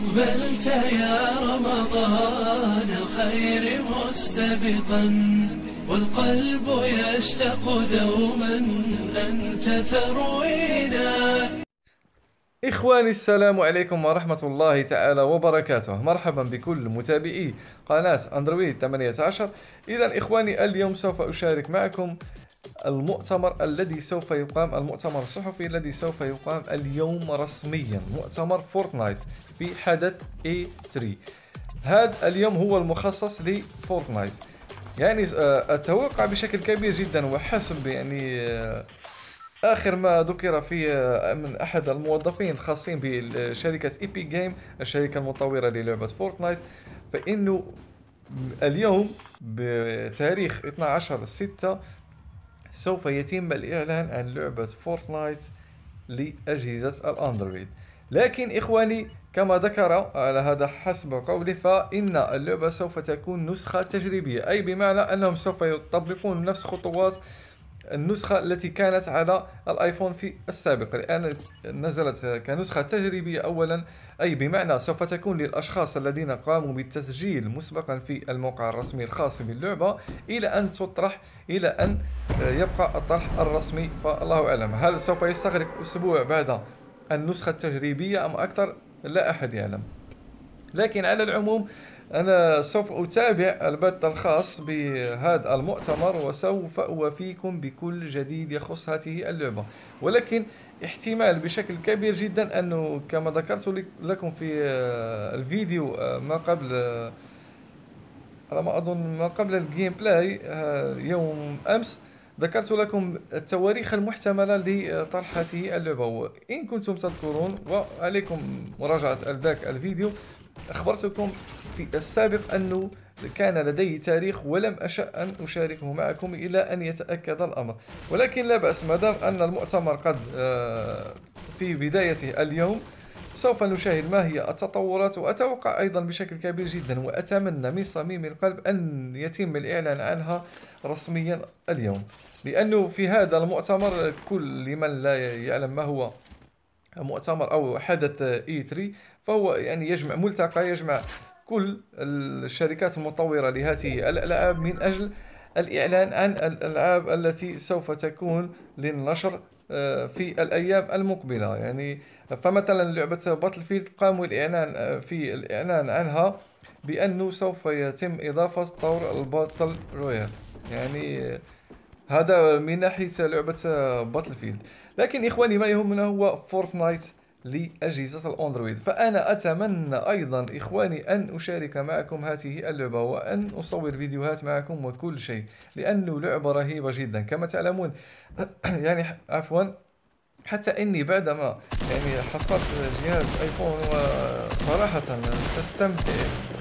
أقبلت يا رمضان الخير مستبقا، والقلب يشتاق دوما أنت تروينا. إخواني السلام عليكم ورحمة الله تعالى وبركاته. مرحبا بكل متابعي قناة أندرويد 18. إذا إخواني، اليوم سوف أشارك معكم المؤتمر الصحفي الذي سوف يقام اليوم رسميا، مؤتمر فورتنايت في حدث E3. هذا اليوم هو المخصص لفورتنايت. يعني أتوقع بشكل كبير جدا، وحسب آخر ما ذكر في من أحد الموظفين الخاصين بشركة إيبي جيم، الشركة المطورة للعبة فورتنايت، فإنه اليوم بتاريخ 12/6 سوف يتم الإعلان عن لعبة فورتنايت لأجهزة الأندرويد. لكن إخواني، كما ذكر على هذا حسب قوله، فإن اللعبة سوف تكون نسخة تجريبية، أي بمعنى أنهم سوف يطبقون نفس خطوات النسخة التي كانت على الآيفون في السابق، لأن نزلت كنسخة تجريبية أولا، أي بمعنى سوف تكون للأشخاص الذين قاموا بالتسجيل مسبقا في الموقع الرسمي الخاص باللعبة، إلى أن تطرح، إلى أن يبقى الطرح الرسمي. فالله أعلم، هل سوف يستغرق أسبوع بعد النسخة التجريبية أم أكثر؟ لا أحد يعلم. لكن على العموم، أنا سوف أتابع البث الخاص بهذا المؤتمر، وسوف أوافيكم بكل جديد يخص هذه اللعبة. ولكن احتمال بشكل كبير جدا أنه كما ذكرت لكم في الفيديو ما قبل، على ما أظن ما قبل الجيم بلاي يوم أمس، ذكرت لكم التواريخ المحتملة لطرح هذه اللعبة. وإن كنتم تذكرون، وعليكم مراجعة ذاك الفيديو، أخبرتكم في السابق أنه كان لدي تاريخ ولم أشأ أن أشاركه معكم إلى أن يتأكد الأمر. ولكن لا بأس، ما دام أن المؤتمر قد في بدايته اليوم، سوف نشاهد ما هي التطورات. وأتوقع أيضا بشكل كبير جدا، وأتمنى من صميم القلب أن يتم الإعلان عنها رسميا اليوم، لأنه في هذا المؤتمر، كل لمن لا يعلم ما هو مؤتمر أو حدث E3، فهو يجمع ملتقى، يجمع كل الشركات المطورة لهذه الألعاب من أجل الإعلان عن الألعاب التي سوف تكون للنشر في الأيام المقبلة. فمثلا لعبة باتلفيلد قاموا الإعلان عنها بأنه سوف يتم إضافة طور الباتل رويال. هذا من ناحية لعبة باتلفيلد. لكن إخواني، ما يهمنا هو فورتنايت لأجهزة الأندرويد. فأنا أتمنى أيضا إخواني أن أشارك معكم هذه اللعبة، وأن أصور فيديوهات معكم وكل شيء، لأنه لعبة رهيبة جدا كما تعلمون. عفوا، حتى إني بعدما حصلت جهاز آيفون، وصراحة تستمتع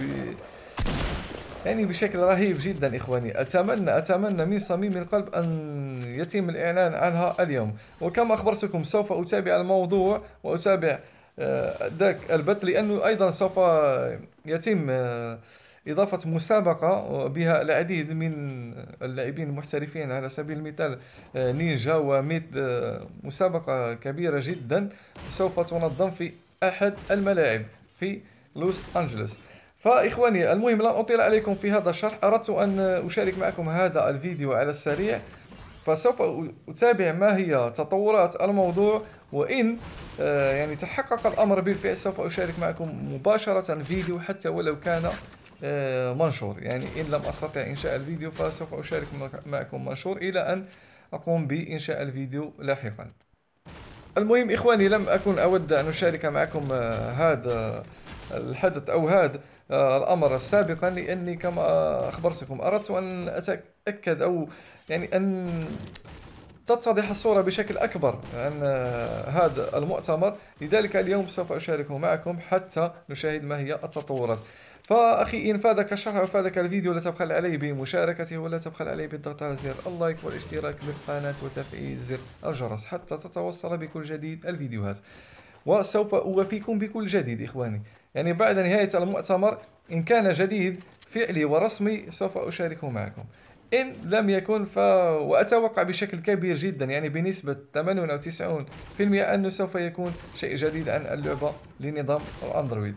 بشكل رهيب جدا. إخواني، أتمنى من صميم القلب أن يتم الإعلان عنها اليوم. وكما أخبرتكم، سوف أتابع الموضوع وأتابع ذاك البث، لأنه أيضا سوف يتم إضافة مسابقة بها العديد من اللاعبين المحترفين، على سبيل المثال نينجا وميت. مسابقة كبيرة جدا سوف تنظم في أحد الملاعب في لوس أنجلوس. فإخواني، المهم لن أطيل عليكم في هذا الشرح، أردت أن أشارك معكم هذا الفيديو على السريع. فسوف أتابع ما هي تطورات الموضوع، وإن تحقق الأمر بالفعل، سوف أشارك معكم مباشرة فيديو، حتى ولو كان منشور. إن لم أستطع إنشاء الفيديو، فسوف أشارك معكم منشور إلى أن أقوم بإنشاء الفيديو لاحقا. المهم إخواني، لم أكن أود أن أشارك معكم هذا الحدث أو هذا الأمر سابقا، لأني كما أخبرتكم أردت أن أتأكد، أو أن تتضح الصورة بشكل أكبر عن هذا المؤتمر. لذلك اليوم سوف أشاركه معكم حتى نشاهد ما هي التطورات. فأخي، إن فادك الشرح وفادك الفيديو، لا تبخل علي بمشاركته، ولا تبخل علي بالضغط على زر اللايك والاشتراك بالقناة وتفعيل زر الجرس حتى تتوصل بكل جديد الفيديوهات. وسوف أوافيكم بكل جديد إخواني. بعد نهاية المؤتمر، إن كان جديد فعلي ورسمي، سوف أشاركه معكم. إن لم يكن وأتوقع بشكل كبير جدا، يعني بنسبة 98% أنه سوف يكون شيء جديد عن اللعبة لنظام الأندرويد.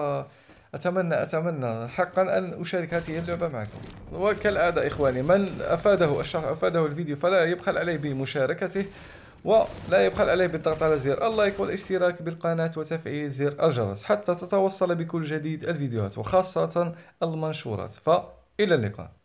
أتمنى حقا أن أشارك هذه اللعبة معكم. وكالعادة إخواني، من أفاده الفيديو فلا يبخل عليه بمشاركته، ولا يبخل عليه بالضغط على زر اللايك والاشتراك بالقناة وتفعيل زر الجرس حتى تتوصل بكل جديد الفيديوهات وخاصة المنشورات. فإلى اللقاء.